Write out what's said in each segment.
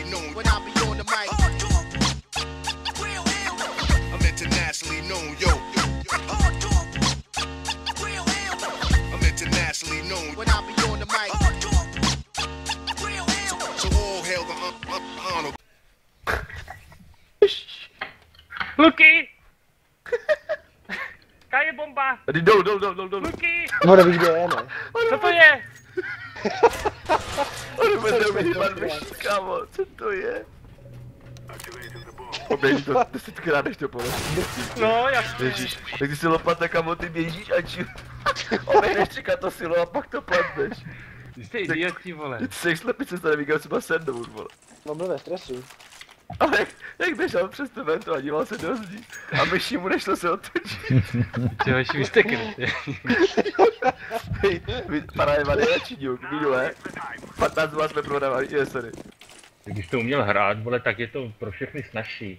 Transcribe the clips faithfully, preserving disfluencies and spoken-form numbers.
internationally known when I be on the mic. I'm internationally known, yo. I'm internationally known when I be on the mic. So all hail the honorable. Luky! Kaj je bomba? Tady dolů, dolů, dolů, dolů, dolů. Luky! Ono neví, kde je, ne? Co to je? On bude mít pan myší, kámo, co to je? Oběží to desetkrát, než to povede. No, jasně. Ježíš, tak ty si lopata, kámo, ty běžíš a či... Oběhneš čekat to silo a pak to padneš. Ty jste idioti, vole. Ty jsi slepý, co jsi tady viděl třeba sednout, vole. No byl ve stresu. Ale jak, jak běžel přes to vento a díval se do zdí a myši mu nešlo se otočit. Ty hoši, vy jste krytě. Hej, pane variační díl, minule, patnáct vás jsme prodávali, je sorry. Když to uměl hrát, vole, tak je to pro všechny snažší.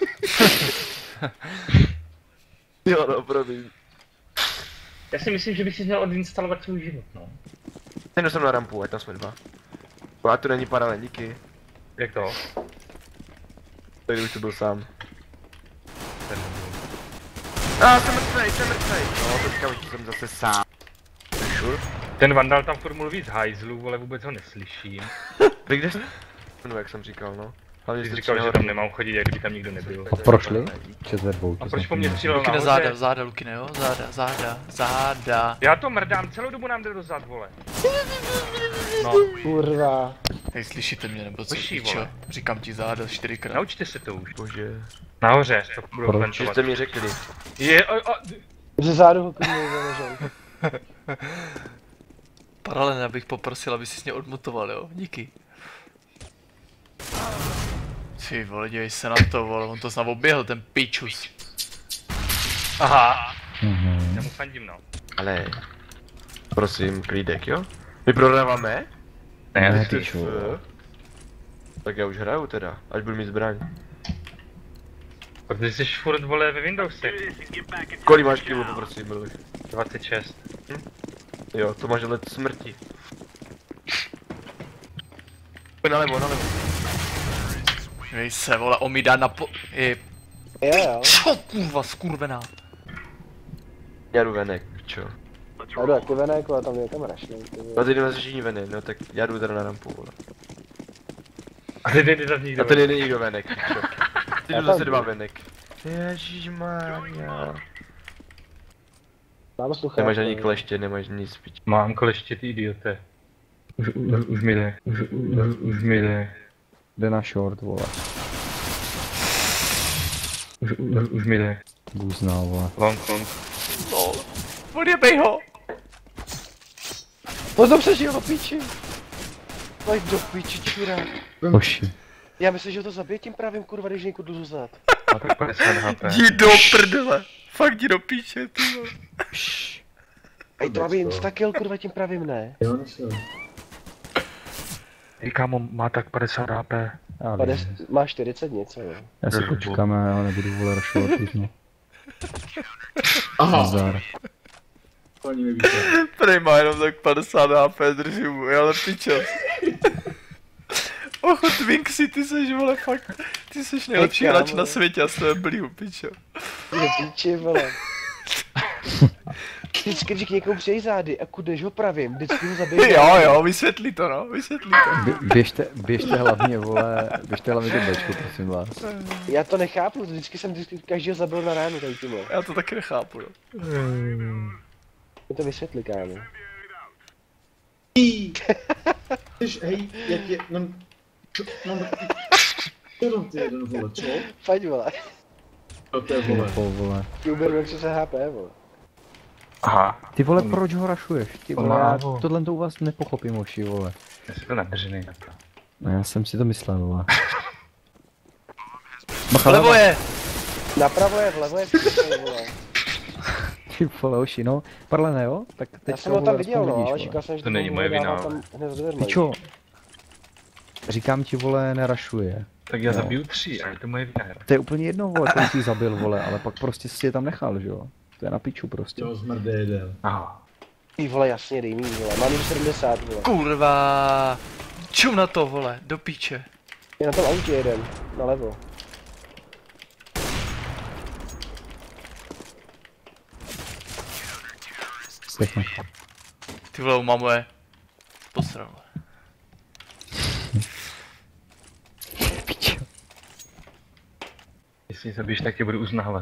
Jo, no, promiň. Já si myslím, že bych si měl odinstalovat svůj život, no. Jenom jsem na rampu, ať tam jsme dva. A tu není paralel, díky. Jak to? Tak kdybych to byl sám. A ah, jsem mrtvej, jsem mrtvej. No, teďka už jsem zase sám. Šur? Ten vandal tam furt mluví z hajzlu, vole, vůbec ho neslyším. Vy kde jste? No, jak jsem říkal, no. Hlavně Ty jste říkal, že tam nemám chodit, jak kdyby tam nikdo nebyl. A prošli? Přes dvou. A proč po mně střílel Luky na nahoře? záda, záda, Luky, ne jo? Záda, záda, záda. Já to mrdám, celou dobu nám jde do zad, vole. No, Kurva. Hej, slyšíte mě nebo co, Slyší, pičo? vole. Říkám ti záda čtyřikrát. naučte se to už. Bože. Nahoře, to budou Proč? Že plantovat. jste mi řekli. Je, o, o, Ze zádu ho klidně založil. Paralelně, abych poprosil, aby si s ně odmutoval, jo? Díky. Ty vole, dívej se na to, vole, on to snad oběhl, ten pičus. aha, Mhm. já mu fandím, no. Ale... Prosím, klídek, jo? My prodáváme? Ne, Ne, Ty ty čo. f- Tak já už hraju teda, ať budu mít zbraň. protože jsi furt, vole, ve Windowsech. Kolik máš kilo, poprosím, mluvíš? dvacet šest. Jo, to máš let smrti. Pojď nalevo, nalevo. Dívej se, vole, on mi dá na po... Je... Jo, jo. Čo, kurva, skurvená. Já jdu venek, čo? Já jdu taky venek, ale tam je kamera šlej. A ty jdeme všichni venek, no tak já jdu teda na rampu, vole. A ty nejde zase nikdo. A tady nejde nikdo venek, čo? Ty Já jdu tam zase jdu. dva venek. Ježišmarja. Mám sluchátka. Nemáš ani kleště, nemáš nic, pič. Mám kleště, ty idiote. Už, už, už mi jde, už, už, už mi jde. Jde na short, vole. Už, už, už mi jde. Bůzná, vole. Long, long. No, odjebej ho. On to přežil do píči. Pojď do píči, čura. Hoši. Já myslím, že ho to zabije tím pravým kurva, když někud jdu zad. Má tak padesát H P. Jdi do prdele. Fakt jdi do píče, ty vole. Ej, to má být instakill, kurva, tím pravým ne. Ej, kámo, má tak padesát H P. Já Pades, vím. má čtyřicet něco, jo. Já si počkám, já nebudu, vole, rašovat už, no. Aha, Nazar. paní nevíte. Prej má jenom tak padesát H P, držím mu, ale pičo. Ocho, Twinksy, ty seš, vole, fakt, ty seš nejlepší Ej, hráč kámo. na světě a s tebe blíhu, pičo. Do píči, vole. Vždycky, když k někomu přijde zády a kudeš ho pravým, vždycky ho zabije. Jo, jo, vysvětlí to, no, vysvětlí to. Bě- Běžte, běžte hlavně, vole, běžte hlavně do Bčku, prosím vás. Já to nechápu, vždycky jsem vždycky každýho zabil na ránu, tady tím. Já to taky nechápu, no. Je to vysvětli, kámo. Tyž, hej, jak je, no, čo, no, no, jenom ty jeden, vole, čo? Pojď, vole. To je, vole. Pol, vole. Ti uberu třicet H P, vole. Aha, Ty vole, proč ho rašuješ? Ty vole, já Mávo. tohle to u vás nepochopím, oši, vole. já jsem to nadržený na to. No já jsem si to myslel, vole. Vlevo je! Napravo je, vlevo je, přesně, vole. Ty vole, oši, no. Parle ne, jo? Tak teď Já jsem ho tam viděl, no, ale čekal jsem, že To není moje vina, tam hned z dveřma. Ty čo? Říkám ti, vole, nerašuje. Tak já No. zabiju tři, a je to moje vina. To je úplně jedno, vole, kolik jsi zabil, vole, ale pak prostě si je tam nechal, že jo? To je na piču prostě. Jo, zmrdé jeden. Aha. Ty vole, jasně, dej mi, vole, mám jim sedmdesát, vole. Kurva. Čum na to, vole, do píče. Je na tom autě jeden, nalevo. Pěkně. Ty vole, mám moje. Posral. Pičo. Jestli zabiješ, tak tě budu uznávat.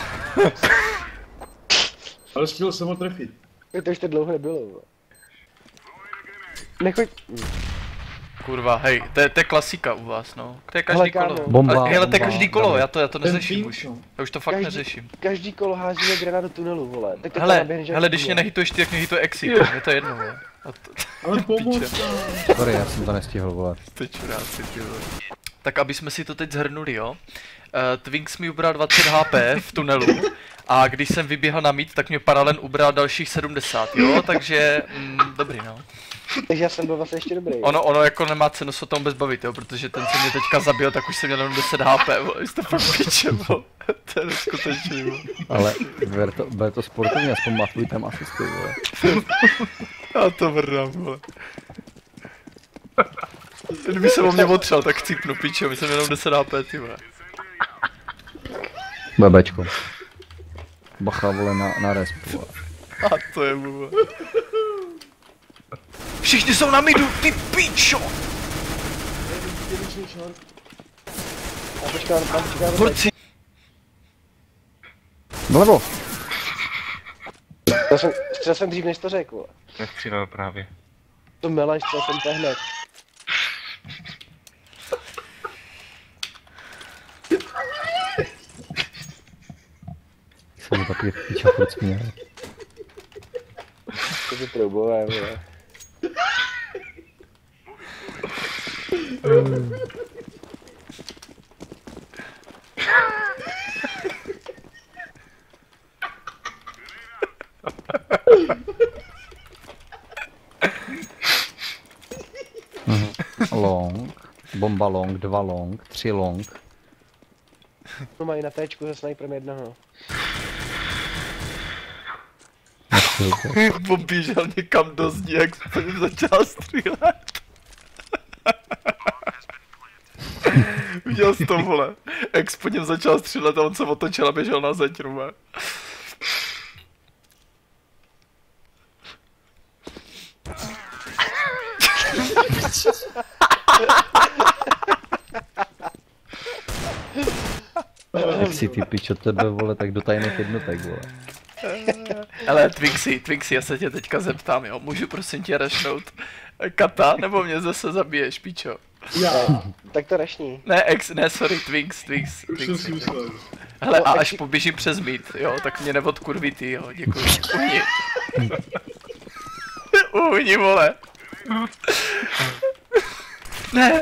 Ale stihl jsem ho trefit. To už to dlouho nebylo. vole. Nechoď. Kurva, hej, to je, to je klasika u vás, no. To je každý Hele, kolo. kámo. Bomba, Ale, hele, to je bomba, každý kolo, dáme. já to, já to Ten neřeším ping, už. no. Já už to fakt Každý- neřeším. Každý kolo házíme grana do tunelu, vole. Tak to Hele, naběhneš jak hele, když mě tunel. nehituješ ty, jak mě hituje Exit, je to jedno, vole. A to, Ale pomoc Piče. tam. Sorry, já jsem to nestihl, vole. Ty čuráci, ty vole. Tak aby jsme si to teď zhrnuli, jo. Uh, Twinks mi ubral dvacet H P v tunelu a když jsem vyběhl na mít, tak mě Paralen ubral dalších sedmdesát, jo, takže mm, dobrý, no. Takže já jsem byl vlastně ještě dobrý. Ono, ono jako nemá cenu se o tom bezbavit, jo, protože ten, co mě teďka zabil, tak už jsem měl jenom deset H P, vole, jste fakt piče, vole. To je neskutečný, vole. Ale ber to, ber to sportovně, aspoň matuj tam asisty, vole. Já to vrdám, vole. Kdyby se o mě otřel, tak cípnu piče, my jsem jenom deset H P, ty vole. Bebečko. Bacha, vole, na, na resp, vole. A to je mu, vole. Všichni jsou na midu, ty pičo! A počkám, tam počkám. Borci! Vlevo! Já jsem, střel jsem dřív než to řekl, vole. Nestřílel právě. To melanž, střel jsem to hned. Jsem takový piča, furt směl. To je troubové, vole. Mhm. Long. Bomba long, dva long, tři long. To mají na téčku se sniperem jednoho. Pobížel někam do zdí, jak jsem začal střílet. Viděl jsi to, vole. Jak po něm začal střílet a on se otočil a běžel na zeď, rume. Jak si ty pičo tebe, vole, tak do tajných jednotek, vole. Ale Twinksy, Twinksy, já se tě teďka zeptám, jo, můžu prosím tě rašnout kata, nebo mě zase zabiješ, pičo? Já. Tak to rašní. Ne, ex, ne, sorry, Twinks, Twinks, Už jsem si Twinks. myslel. Hele, a No, až ex- poběžím přes mít, jo, tak mě neodkurví ty, jo, děkuji. Uhni. Uhni, vole. Ne.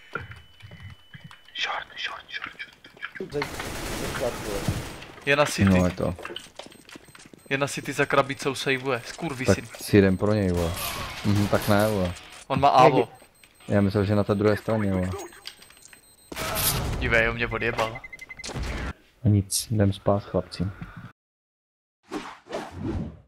Short, short, short, short. Zeď, zeď, vole. Je na city, No je to. je na city za krabicou saveuje, Tak skurvisyn. si jdem pro něj, vole. Mhm, tak ne, vole. On má avo. Já myslel, že na té druhé straně, vole. Dívej, on mě odjebal. A nic, jdem spát, chlapci.